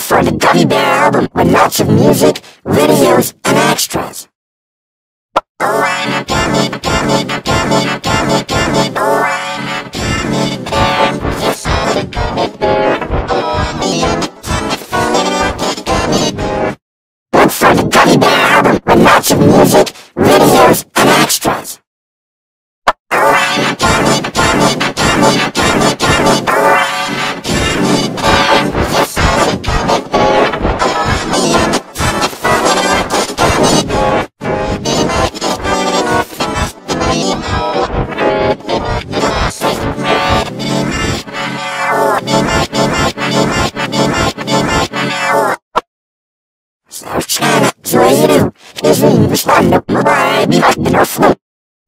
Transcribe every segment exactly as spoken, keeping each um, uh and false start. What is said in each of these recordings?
for the Gummy Bear album with lots of music, videos, and extras. Oh, I'm a gummy, gummy, gummy, gummy, gummy, oh, I'm a gummy bear. Yes, I'm a gummy bear. Oh, I'm a gummy bear. Look for the Gummy Bear album with lots of music, videos, and extras. Oh, I'm a gummy, gummy, gummy, gummy, gummy, oh, I'm a gummy bear. Yes, I'm a gummy bear. Oh, I'm a gummy bear. So China, so you do, is we respond to my bride, be like in our float.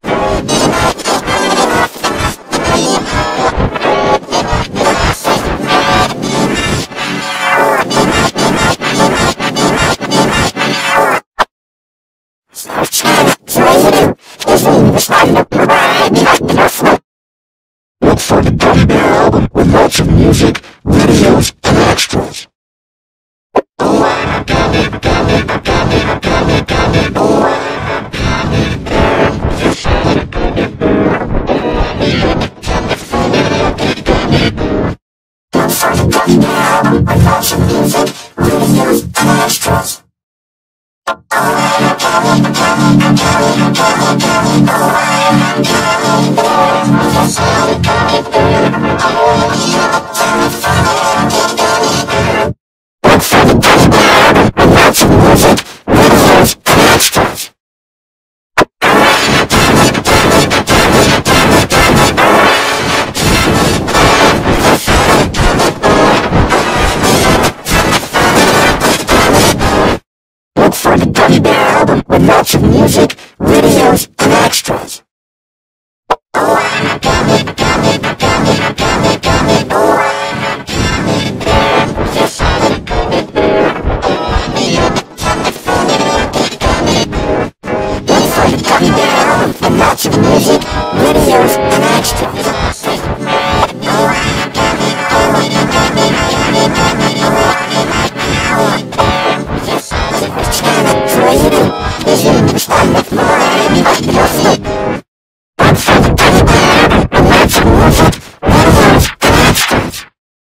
So China, so you do, is we respond to my bride, be like in our float. Look for the Gummy Bear album with lots of music, videos, and extras. Oh, I'm a gummy, gummy, gummy, gummy, gummy, oh, I'm a gummy bear. Yes, I'm a gummy bear. Oh, I'm a gummy, gummy bear. Look for the Gummy Bear album with lots of music, videos, and extras. Oh, I'm a gummy, gummy, gummy, gummy, gummy, oh, I'm a gummy bear. Yes, I'm a gummy bear. Oh, I'm a gummy bear. Look for the Gummy Bear album with lots of music, videos, and extras. Look for the Gummy Bear album with lots of music, videos, and extras. Oh, I'm a gummy, gummy, gummy, gummy, gummy, oh, I'm a gummy bear. Yes, I'm a gummy bear. Oh, I'm a gummy, gummy bear. Look for the Gummy Bear album with lots of music, videos, and extras. Oh, I'm a gummy, oh, I'm a gummy, gummy, gummy, oh, I'm a gummy. Yes, I'm a China, so you do, is you respond with my bride, be like in our float. Look for the Gummy Bear album with lots of music, videos, and extras.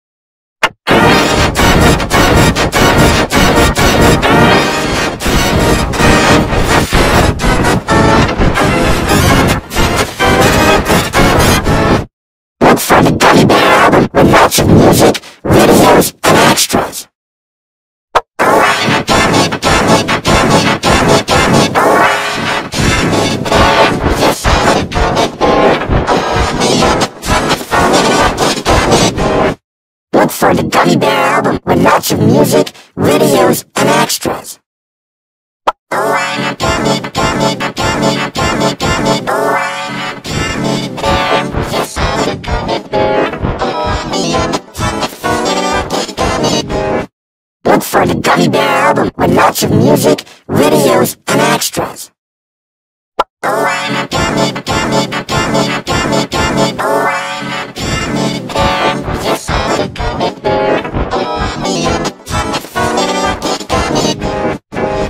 Look for the Gummy Bear album with lots of music, videos, and extras. Oh, I'm a gummy, gummy, gummy, gummy, gummy, oh, I'm a gummy bear. Yes, I'm a gummy bear. Oh, I'm a gummy bear. Look for the Gummy Bear album with lots of music, videos, and extras. Oh, I'm a gummy, gummy, gummy, gummy, gummy, oh, I'm a gummy bear. Yes, I'm a gummy bear. Oh, I'm a gummy bear. Look for the Gummy Bear album with lots of music, videos, and extras. Oh, I'm a gummy, gummy, gummy, gummy, gummy, oh, I'm a gummy bear. Yes, I'm a gummy bear. Oh, I'm a gummy, gummy bear.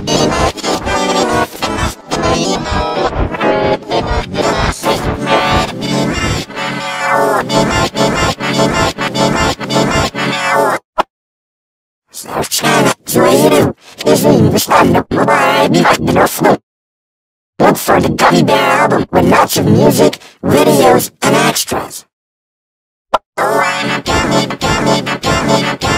So China, so you do, is we respond to my bride, be like in our float. Look for the Gummy Bear album with lots of music, videos, and extras. Oh, I'm a gummy, gummy, gummy, gummy.